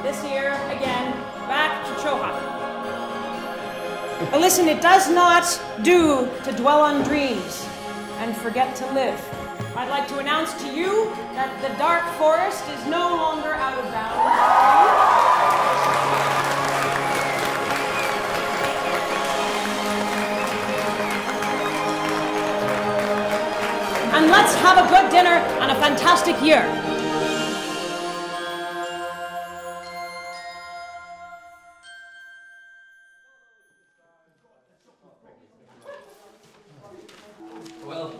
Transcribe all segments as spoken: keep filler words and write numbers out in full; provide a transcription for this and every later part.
this year, again, back to Choha. But listen, it does not do to dwell on dreams and forget to live. I'd like to announce to you that the Dark Forest is no longer out of bounds. And let's have a good dinner and a fantastic year. Well,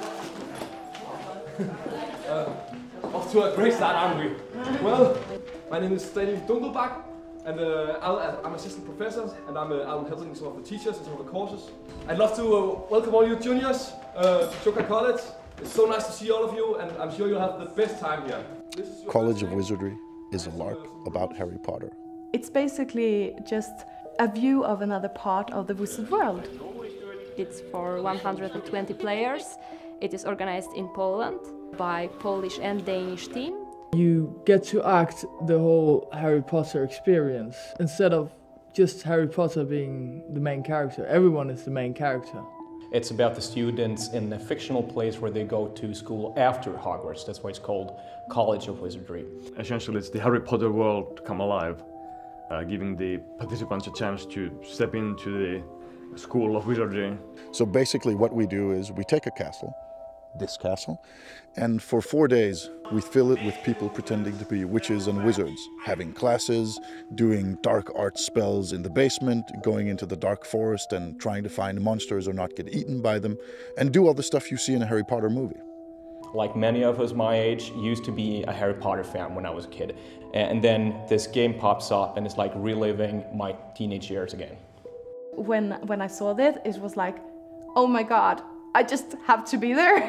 uh, off to a great start, aren't we? Well, my name is Daniel Dunkelbach, and uh, I'll, I'm assistant professor, and I'm, uh, I'm helping some of the teachers in some of the courses. I'd love to uh, welcome all you juniors uh, to Choka College. It's so nice to see all of you, and I'm sure you'll have the best time here. College of Wizardry is a LARP about Harry Potter. It's basically just a view of another part of the wizard world. It's for one hundred twenty players. It is organized in Poland by Polish and Danish team. You get to act the whole Harry Potter experience instead of just Harry Potter being the main character. Everyone is the main character. It's about the students in a fictional place where they go to school after Hogwarts. That's why it's called College of Wizardry. Essentially, it's the Harry Potter world come alive, uh, giving the participants a chance to step into the School of Wizardry. So basically what we do is we take a castle, this castle, and for four days we fill it with people pretending to be witches and wizards, having classes, doing dark art spells in the basement, going into the dark forest and trying to find monsters or not get eaten by them, and do all the stuff you see in a Harry Potter movie. Like many of us my age, used to be a Harry Potter fan when I was a kid. And then this game pops up and it's like reliving my teenage years again. When, when I saw this, it was like, oh my god, I just have to be there.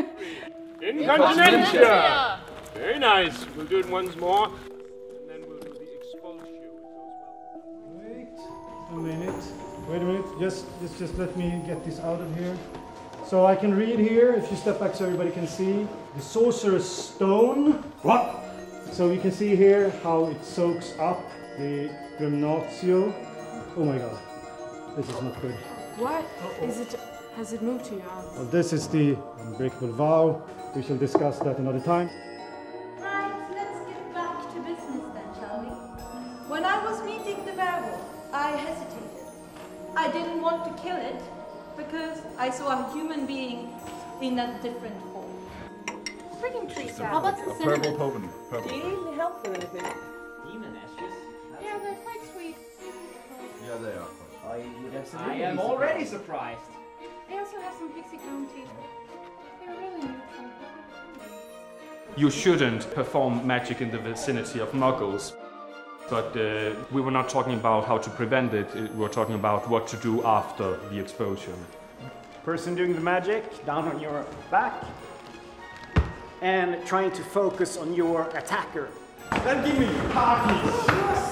Incontinentia! Very nice. We'll do it once more, and then we'll do the expulsion. Wait a minute. Wait a minute. Just, just, just let me get this out of here. So I can read here, if you step back so everybody can see. The Sorcerer's Stone. What? So you can see here how it soaks up the Grimnatio. Oh my god. This is not good. What? Is it? Has it moved to your arms? Well, this is the unbreakable vow. We shall discuss that another time. Right, let's get back to business then, shall we? When I was meeting the werewolf, I hesitated. I didn't want to kill it because I saw a human being in a different form. Freaking tree salad. How about the cinnamon? Purple potion. Purple. Do you need help with anything? Demon ashes? Yeah, they're quite sweet. Yeah, they are. I would absolutely I am already surprised. They also have some pixie gum tea. They're really beautiful. You shouldn't perform magic in the vicinity of muggles. But uh, we were not talking about how to prevent it, we were talking about what to do after the explosion. Person doing the magic, down on your back. And trying to focus on your attacker. Then give me parties!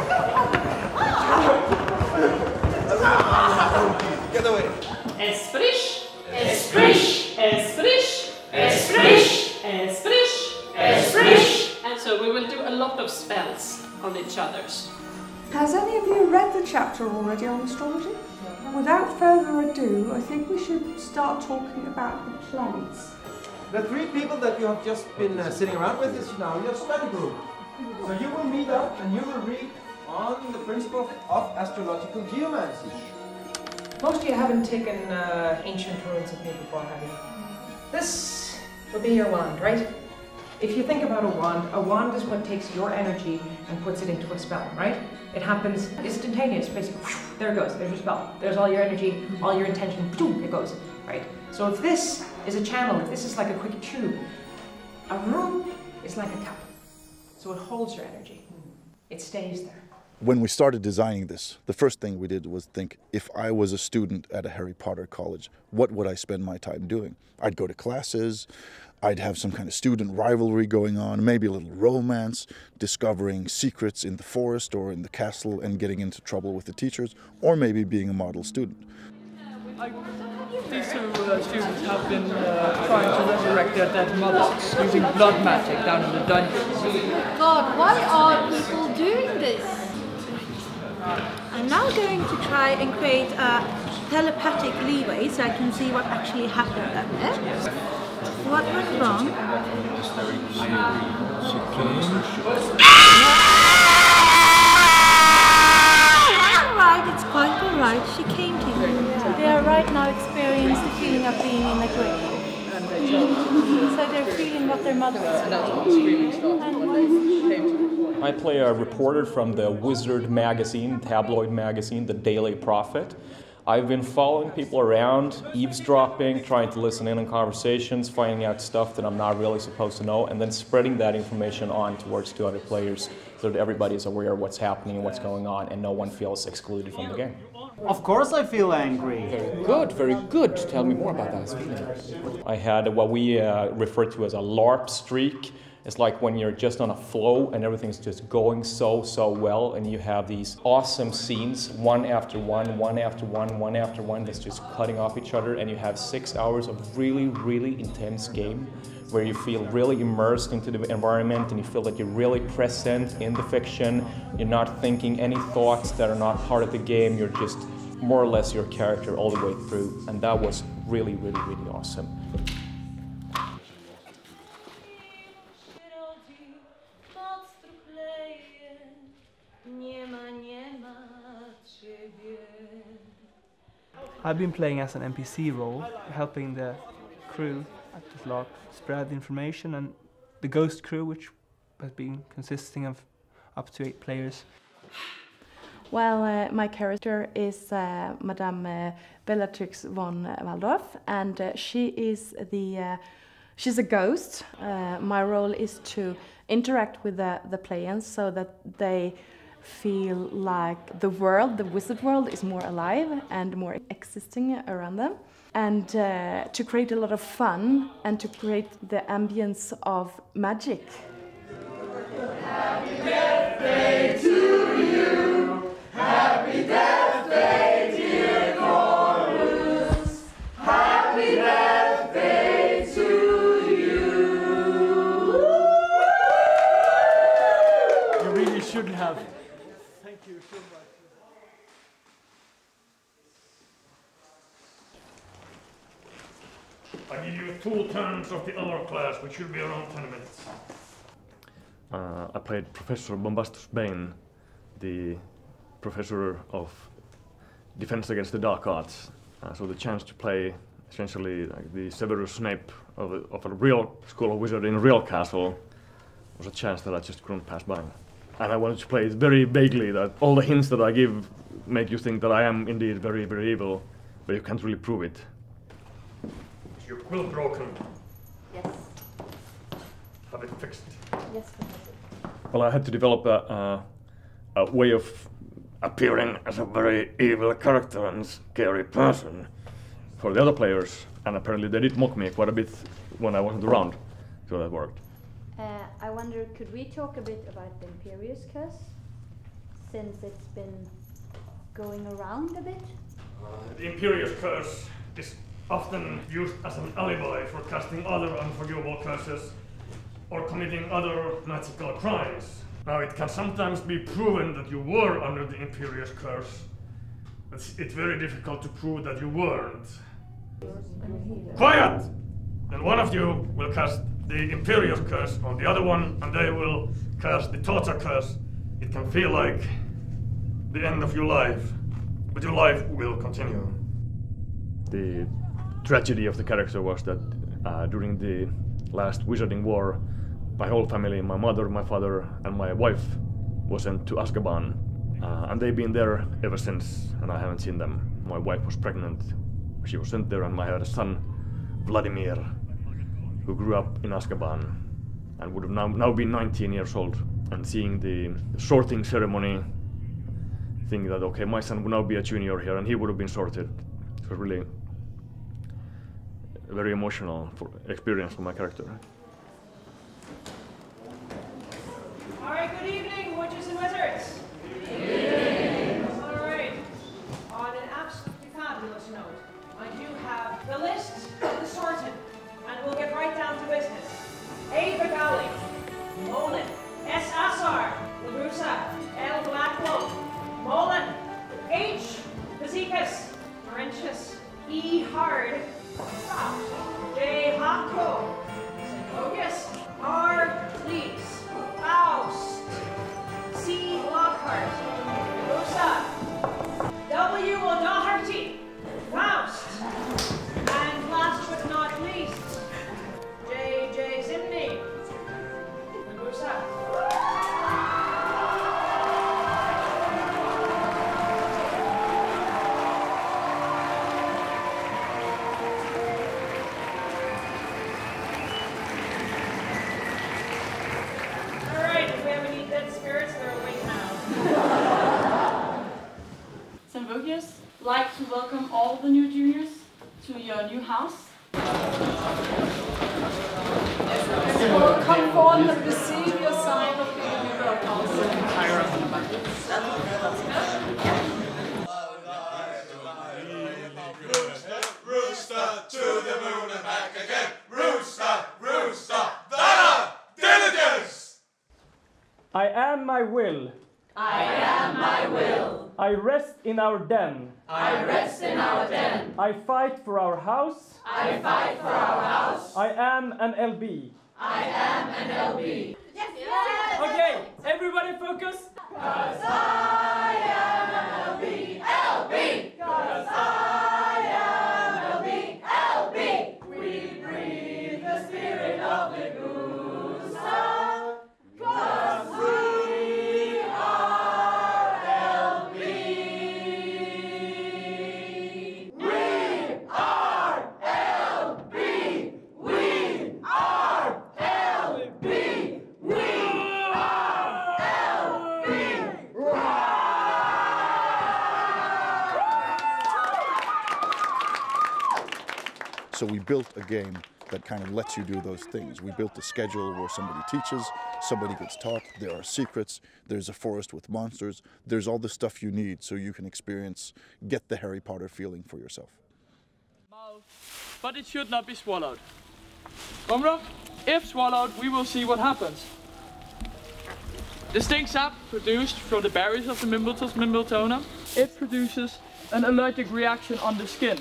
Get away! Esprish, esprish, esprish, esprish, esprish, esprish. And so we will do a lot of spells on each other's. Has any of you read the chapter already on astrology? Without further ado, I think we should start talking about the planets. The three people that you have just been uh, sitting around with is now your study group. So you will meet up and you will read on the principle of astrological geomancy. Most of you haven't taken uh, ancient runes with me before, have you? This will be your wand, right? If you think about a wand, a wand is what takes your energy and puts it into a spell, right? It happens instantaneous, basically. There it goes, there's your spell. There's all your energy, all your intention, boom, it goes, right? So if this is a channel, if this is like a quick tube, a rune is like a cup. So it holds your energy. It stays there. When we started designing this, the first thing we did was think, if I was a student at a Harry Potter college, what would I spend my time doing? I'd go to classes, I'd have some kind of student rivalry going on, maybe a little romance, discovering secrets in the forest or in the castle and getting into trouble with the teachers, or maybe being a model student. These two uh, students have been uh, trying to resurrect their dead mothers using blood magic down in the dungeons. God, why are people doing I'm now going to try and create a telepathic leeway so I can see what actually happened up there. What went wrong? Alright, it's quite alright. She came to you. They are right now experiencing the feeling of being in a grave. So they're feeling what their mother was feeling. I play a reporter from the Wizard magazine, tabloid magazine, The Daily Prophet. I've been following people around, eavesdropping, trying to listen in on conversations, finding out stuff that I'm not really supposed to know, and then spreading that information on towards to other players so that everybody is aware of what's happening and what's going on and no one feels excluded from the game. Of course I feel angry. Very good, very good. Tell me more about that feeling. I had what we uh, refer to as a LARP streak. It's like when you're just on a flow and everything's just going so, so well, and you have these awesome scenes, one after one, one after one, one after one, that's just cutting off each other, and you have six hours of really, really intense game where you feel really immersed into the environment and you feel that you're really present in the fiction. You're not thinking any thoughts that are not part of the game. You're just more or less your character all the way through, and that was really, really, really awesome. I've been playing as an N P C role, helping the crew at the LARP spread information, and the ghost crew, which has been consisting of up to eight players. Well, uh, my character is uh, Madame uh, Bellatrix von Waldorf, and uh, she is the uh, she's a ghost. Uh, my role is to interact with the, the players so that they feel like the world, the wizard world, is more alive and more existing around them, and uh, to create a lot of fun and to create the ambience of magic. Happy Death Day to you! Happy Death Day, dear Corvus! Happy Death Day to you! You really should have. Thank you so much. I give you two turns of the other class, which should be around ten minutes. Uh, I played Professor Bombastus Bane, the professor of Defense Against the Dark Arts. Uh, so the chance to play essentially like the Severus Snape of a, of a real school of wizardry in a real castle was a chance that I just couldn't pass by. And I wanted to play it very vaguely, that all the hints that I give make you think that I am indeed very, very evil, but you can't really prove it. Is your quill broken? Yes. Have it fixed? Yes, Well, I had to develop a, a, a way of appearing as a very evil character and scary person for the other players, and apparently they did mock me quite a bit when I wasn't around, so that worked. Uh, I wonder, could we talk a bit about the Imperious Curse, since it's been going around a bit? Uh, the Imperious Curse is often used as an alibi for casting other unforgivable curses or committing other magical crimes. Now, it can sometimes be proven that you were under the Imperious Curse, but it's very difficult to prove that you weren't. Quiet! Then one of you will cast the Imperious Curse on the other one, and they will cast the Torture Curse. It can feel like the end of your life, but your life will continue. The tragedy of the character was that uh, during the last Wizarding War, my whole family, my mother, my father, and my wife was sent to Azkaban. Uh, and they've been there ever since, and I haven't seen them. My wife was pregnant, she was sent there, and I had a son, Vladimir, who grew up in Azkaban and would have now, now been nineteen years old. And seeing the, the sorting ceremony, thinking that, okay, my son would now be a junior here, and he would have been sorted. It was really a very emotional for, experience for my character. All right, good evening, witches and wizards. Good evening. All right. On an absolutely fabulous note, I do have the list of the sorted, and we'll get right down to business. A. Bagali, Olin, S. Assar, Labrusa, L. Come forward and receive your sign of being a member of council. Higher up in the back. Rooster to the moon and back again. Rooster, rooster, valor, diligence. I am my will. I am my will. I rest in our den. I rest in our den. I fight for our house. I fight for our house. I am an L B. I am an L B. Yes, yes. Okay, everybody focus. Cause I am an L B. L B. Cause I am L B. L B. We breathe the spirit of the goose. Cause we are L B. We are L B. We are L B. We are L B. So we built a game that kind of lets you do those things. We built a schedule where somebody teaches, somebody gets taught, there are secrets, there's a forest with monsters, there's all the stuff you need so you can experience, get the Harry Potter feeling for yourself. But it should not be swallowed. Umra, if swallowed, we will see what happens. Distinct sap produced from the berries of the Mimbletoes Mimbletonem. It produces an allergic reaction on the skin.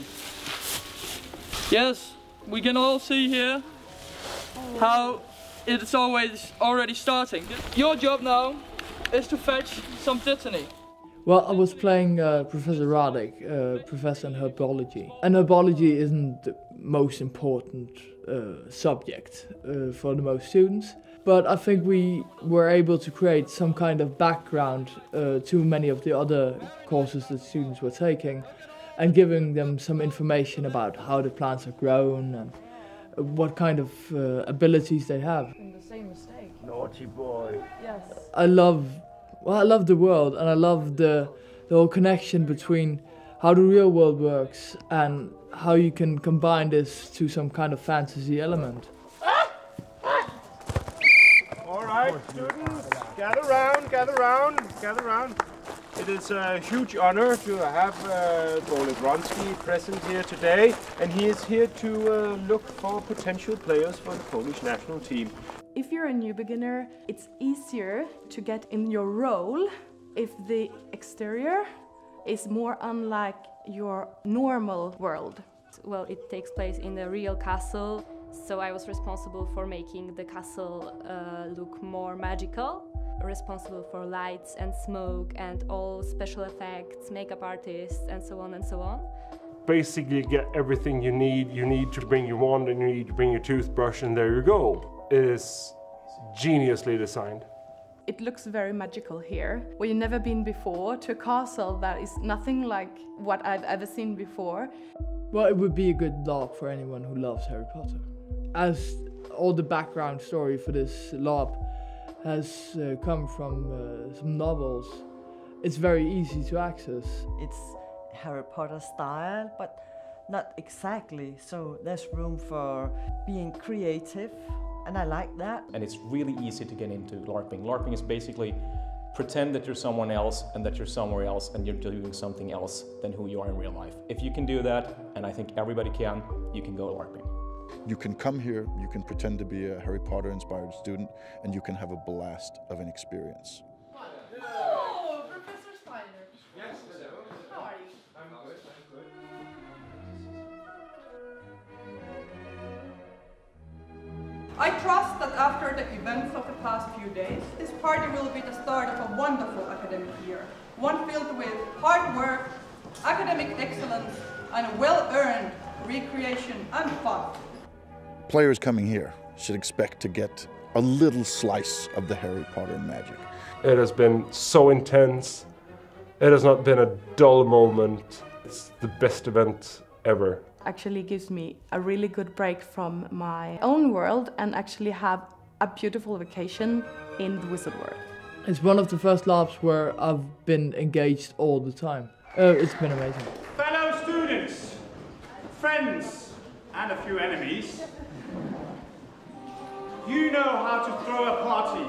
Yes, we can all see here how it's always already starting. Your job now is to fetch some dittany. Well, I was playing uh, Professor Radek, uh, professor in herbology. And herbology isn't the most important uh, subject uh, for the most students. But I think we were able to create some kind of background uh, to many of the other courses that students were taking, and giving them some information about how the plants are grown and what kind of uh, abilities they have. The same mistake. Naughty boy. Yes. I love, well, I love the world, and I love the, the whole connection between how the real world works and how you can combine this to some kind of fantasy element. All right, students, gather round, gather round, gather round. It is a huge honor to have uh, Bole Bronski present here today, and he is here to uh, look for potential players for the Polish national team. If you're a new beginner, it's easier to get in your role if the exterior is more unlike your normal world. Well, it takes place in a real castle, so I was responsible for making the castle uh, look more magical. Responsible for lights and smoke and all special effects, makeup artists, and so on and so on. Basically, you get everything you need. You need to bring your wand and you need to bring your toothbrush, and there you go. It is geniusly designed. It looks very magical here. Well, you've never been before to a castle that is nothing like what I've ever seen before. Well, it would be a good LARP for anyone who loves Harry Potter. As all the background story for this LARP has uh, come from uh, some novels, it's very easy to access. It's Harry Potter style, but not exactly, so there's room for being creative, and I like that. And it's really easy to get into LARPing. LARPing is basically pretend that you're someone else and that you're somewhere else and you're doing something else than who you are in real life. If you can do that, and I think everybody can, you can go LARPing. You can come here, you can pretend to be a Harry Potter inspired student, and you can have a blast of an experience. Oh, Professor Spider. Yes, hello. How are you? I'm good, I'm good. I trust that after the events of the past few days, this party will be the start of a wonderful academic year. One filled with hard work, academic excellence, and a well-earned recreation and fun. Players coming here should expect to get a little slice of the Harry Potter magic. It has been so intense. It has not been a dull moment. It's the best event ever. Actually gives me a really good break from my own world and actually have a beautiful vacation in the wizard world. It's one of the first LARPs where I've been engaged all the time. Uh, it's been amazing. Fellow students, friends, and a few enemies. You know how to throw a party.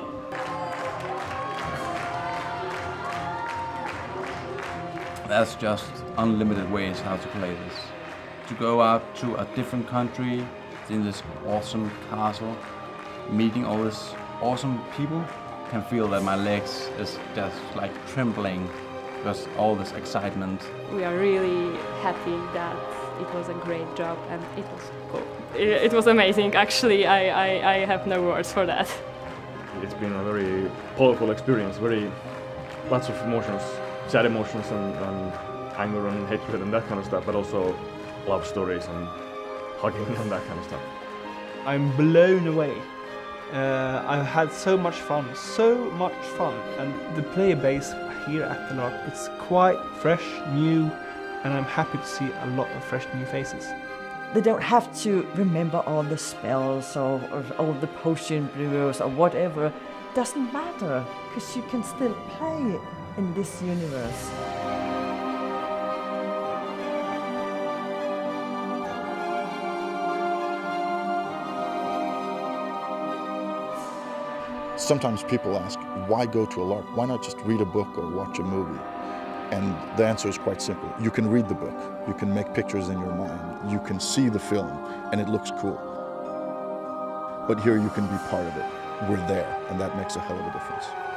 There's just unlimited ways how to play this. To go out to a different country in this awesome castle, meeting all these awesome people, can feel that my legs is just like trembling because all this excitement. We are really happy that it was a great job and it was cool. It, it was amazing, actually. I, I, I have no words for that. It's been a very powerful experience, very lots of emotions, sad emotions and, and anger and hatred and that kind of stuff, but also love stories and hugging and that kind of stuff. I'm blown away. Uh, I've had so much fun, so much fun, and the player base here at the LARP, it's quite fresh, new, and I'm happy to see a lot of fresh new faces. They don't have to remember all the spells or, or all the potion brewers or whatever. Doesn't matter, because you can still play in this universe. Sometimes people ask, why go to a LARP? Why not just read a book or watch a movie? And the answer is quite simple. You can read the book, you can make pictures in your mind, you can see the film, and it looks cool. But here you can be part of it. We're there, and that makes a hell of a difference.